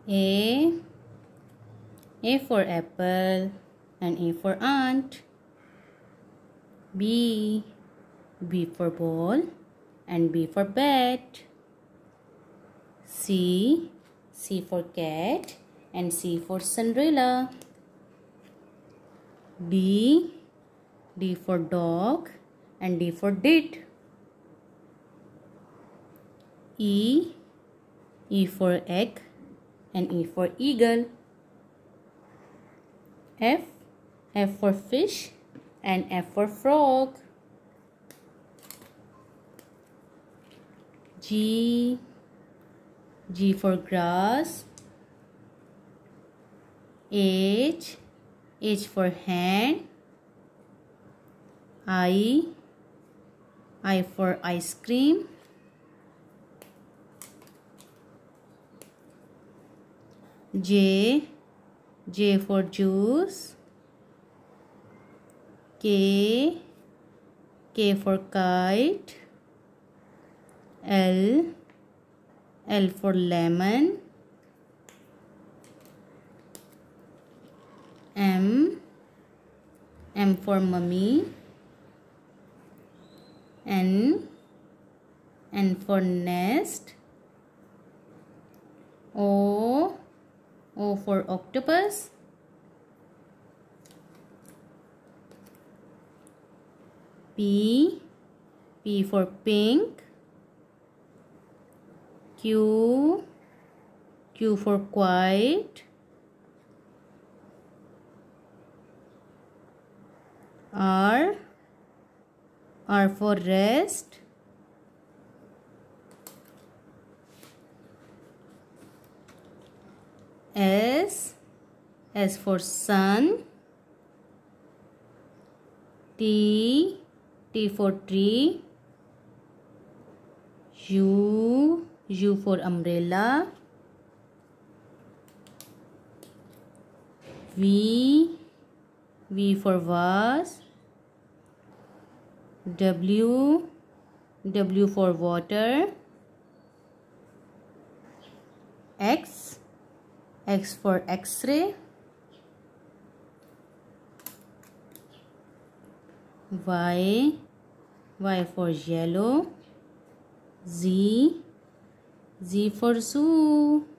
A for apple and A for ant. B for ball and B for bat. C for cat and C for Cinderella. D for dog and D for did. E for egg and E for eagle. F for fish and F for frog. G for grass. H for hand. I for ice cream. J for juice. K for kite. L for lemon. M for mummy. N for nest. O for octopus. P for pink. Q for quiet. R for rest. S for sun. T for tree. U for umbrella. V for vase. W for water. X for X-ray. Y for yellow. Z for zoo.